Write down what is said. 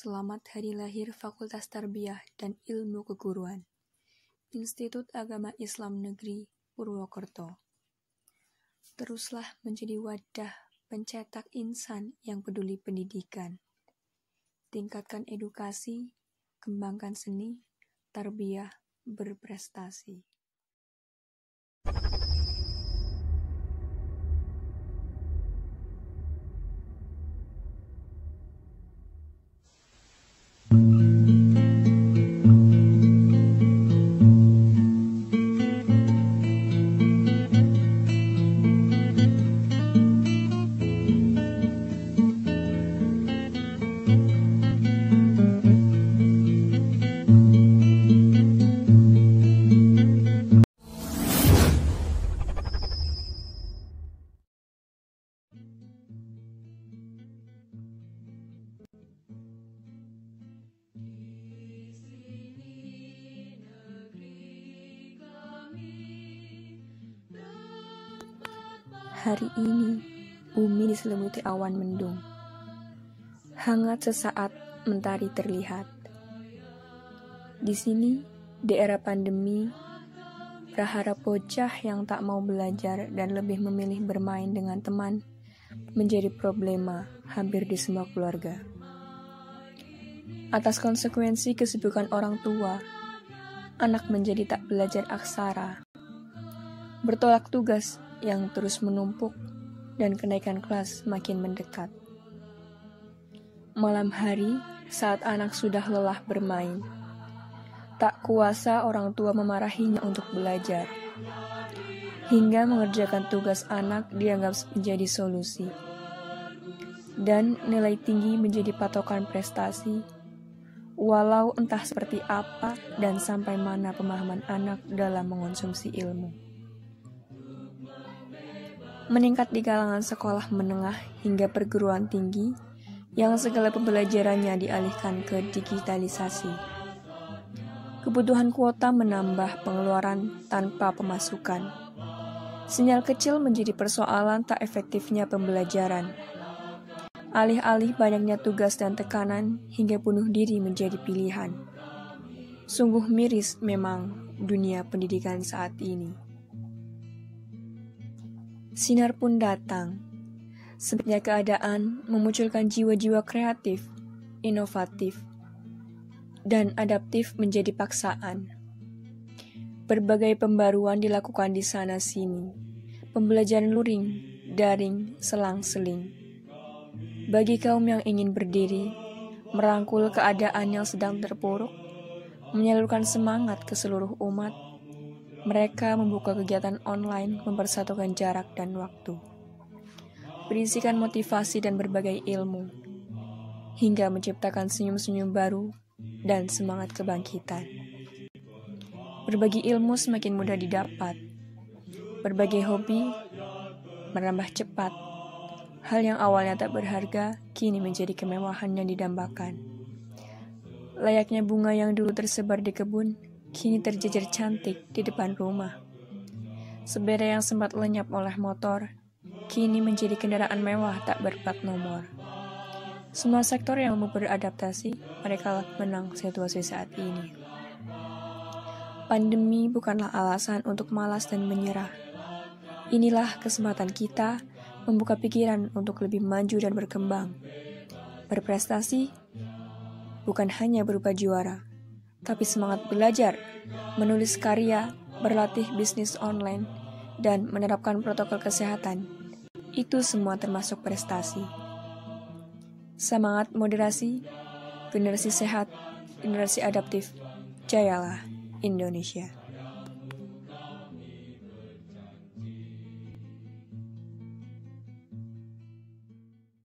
Selamat Hari Lahir Fakultas Tarbiyah dan Ilmu Keguruan, Institut Agama Islam Negeri Purwokerto. Teruslah menjadi wadah pencetak insan yang peduli pendidikan. Tingkatkan edukasi, kembangkan seni, tarbiyah berprestasi. Hari ini, bumi diselimuti awan mendung. Hangat sesaat, mentari terlihat. Di sini, di era pandemi, berharap bocah yang tak mau belajar dan lebih memilih bermain dengan teman menjadi problema hampir di semua keluarga. Atas konsekuensi kesibukan orang tua, anak menjadi tak belajar aksara, bertolak tugas yang terus menumpuk dan kenaikan kelas makin mendekat. Malam hari, saat anak sudah lelah bermain, tak kuasa orang tua memarahinya untuk belajar, hingga mengerjakan tugas anak dianggap menjadi solusi. Dan nilai tinggi menjadi patokan prestasi, walau entah seperti apa dan sampai mana pemahaman anak dalam mengonsumsi ilmu. Meningkat di kalangan sekolah menengah hingga perguruan tinggi yang segala pembelajarannya dialihkan ke digitalisasi. Kebutuhan kuota menambah pengeluaran tanpa pemasukan. Sinyal kecil menjadi persoalan tak efektifnya pembelajaran. Alih-alih banyaknya tugas dan tekanan hingga bunuh diri menjadi pilihan. Sungguh miris memang dunia pendidikan saat ini. Sinar pun datang. Sempitnya keadaan memunculkan jiwa-jiwa kreatif, inovatif, dan adaptif menjadi paksaan. Berbagai pembaruan dilakukan di sana-sini. Pembelajaran luring, daring, selang-seling. Bagi kaum yang ingin berdiri, merangkul keadaan yang sedang terpuruk, menyalurkan semangat ke seluruh umat, mereka membuka kegiatan online mempersatukan jarak dan waktu. Berisikan motivasi dan berbagai ilmu, hingga menciptakan senyum-senyum baru dan semangat kebangkitan. Berbagi ilmu semakin mudah didapat. Berbagi hobi menambah cepat. Hal yang awalnya tak berharga, kini menjadi kemewahan yang didambakan. Layaknya bunga yang dulu tersebar di kebun, kini terjejer cantik di depan rumah. Sepeda yang sempat lenyap oleh motor, kini menjadi kendaraan mewah tak berplat nomor. Semua sektor yang mau beradaptasi, mereka menang situasi saat ini. Pandemi bukanlah alasan untuk malas dan menyerah. Inilah kesempatan kita membuka pikiran untuk lebih maju dan berkembang. Berprestasi bukan hanya berupa juara, tapi semangat belajar, menulis karya, berlatih bisnis online, dan menerapkan protokol kesehatan. Itu semua termasuk prestasi. Semangat moderasi, generasi sehat, generasi adaptif, jayalah Indonesia.